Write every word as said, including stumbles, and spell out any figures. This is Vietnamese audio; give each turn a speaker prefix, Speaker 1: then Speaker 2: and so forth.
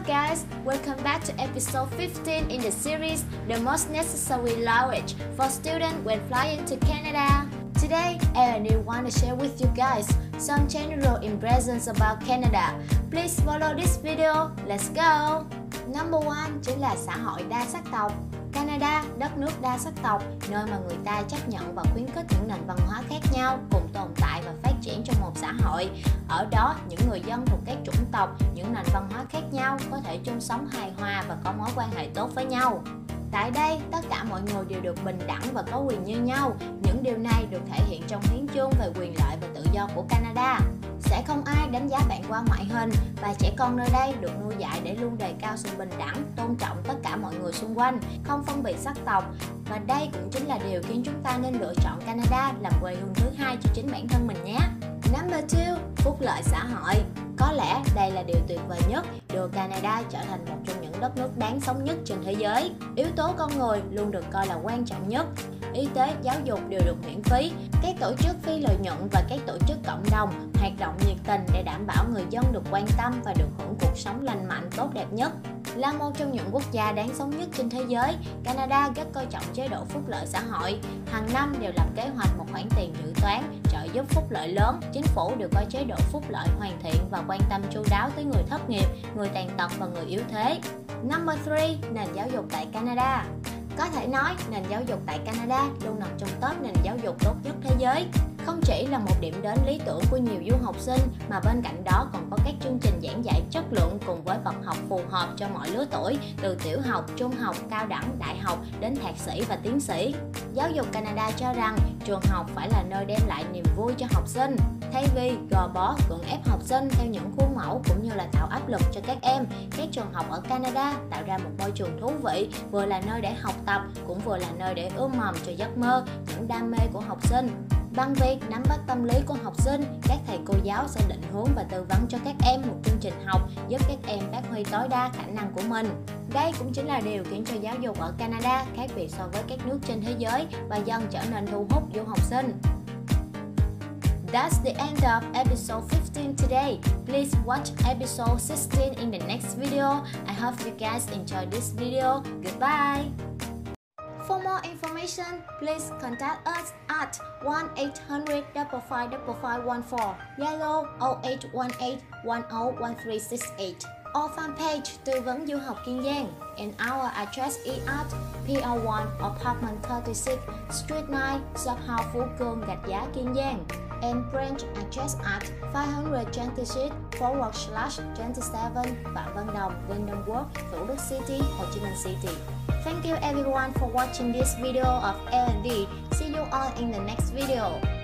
Speaker 1: guys, welcome back to episode fifteen in the series The Most Necessary Language for Students When Flying to Canada. Today, I want to share with you guys some general impressions about Canada. Please follow this video. Let's go! Number one chính là xã hội đa sắc tộc. Canada, đất nước đa sắc tộc, nơi mà người ta chấp nhận và khuyến khích những nền văn hóa khác nhau cùng tồn tại và phát triển trong một xã hội. Ở đó, những người dân thuộc các chủng tộc, những nền văn hóa khác nhau có thể chung sống hài hòa và có mối quan hệ tốt với nhau. Tại đây, tất cả mọi người đều được bình đẳng và có quyền như nhau. Những điều này được thể hiện trong hiến chương về quyền lợi và tự do của Canada. Sẽ không ai đánh giá bạn qua ngoại hình và trẻ con nơi đây được nuôi dạy để luôn đề cao sự bình đẳng, tôn trọng tất cả mọi người xung quanh, không phân biệt sắc tộc. Và đây cũng chính là điều khiến chúng ta nên lựa chọn Canada làm quê hương thứ hai cho chính bản thân mình nhé. Number two, phúc lợi xã hội. Có lẽ đây là điều tuyệt vời nhất, đưa Canada trở thành một trong những đất nước đáng sống nhất trên thế giới. Yếu tố con người luôn được coi là quan trọng nhất. Y tế, giáo dục đều được miễn phí. Các tổ chức phi lợi nhuận và các tổ chức cộng đồng hoạt động nhiệt tình để đảm bảo người dân được quan tâm và được hưởng cuộc sống lành mạnh tốt đẹp nhất. Là một trong những quốc gia đáng sống nhất trên thế giới, Canada rất coi trọng chế độ phúc lợi xã hội. Hàng năm đều lập kế hoạch một khoản tiền dự toán, trợ giúp phúc lợi lớn. Chính phủ đều có chế độ phúc lợi hoàn thiện và quan tâm chu đáo tới người thất nghiệp, người tàn tật và người yếu thế. Number three, nền giáo dục tại Canada. Có thể nói, nền giáo dục tại Canada luôn nằm trong top nền giáo dục tốt nhất thế giới. Không chỉ là một điểm đến lý tưởng của nhiều du học sinh, mà bên cạnh đó còn có các chương trình giảng dạy chất lượng cùng với bậc học phù hợp cho mọi lứa tuổi, từ tiểu học, trung học, cao đẳng, đại học đến thạc sĩ và tiến sĩ. Giáo dục Canada cho rằng trường học phải là nơi đem lại niềm vui cho học sinh. Thay vì gò bó, cưỡng ép học sinh theo những khuôn mẫu cũng như là tạo áp lực cho các em, các trường học ở Canada tạo ra một môi trường thú vị, vừa là nơi để học tập, cũng vừa là nơi để ươm mầm cho giấc mơ, những đam mê của học sinh. Bằng việc nắm bắt tâm lý của học sinh, các thầy cô giáo sẽ định hướng và tư vấn cho các em một chương trình học giúp các em phát huy tối đa khả năng của mình. Đây cũng chính là điều khiến cho giáo dục ở Canada khác biệt so với các nước trên thế giới và dần trở nên thu hút du học sinh. That's the end of episode fifteen today. Please watch episode sixteen in the next video. I hope you guys enjoyed this video. Goodbye! For more information, please contact us at one eight hundred five five five five one four, Zalo zero eight one eight one zero one three six eight, or fanpage Tư vấn du học Kiên Giang. And our address is at P O one Apartment thirty-six, Street nine, Shop House Phú Cường, Gạch Giá, Kiên Giang. And branch address at five twenty-six forward slash twenty-seven, Phạm Văn Đồng, Wyndham World, Thủ Đức City, Hồ Chí Minh City. Thank you everyone for watching this video of L and D. See you all in the next video.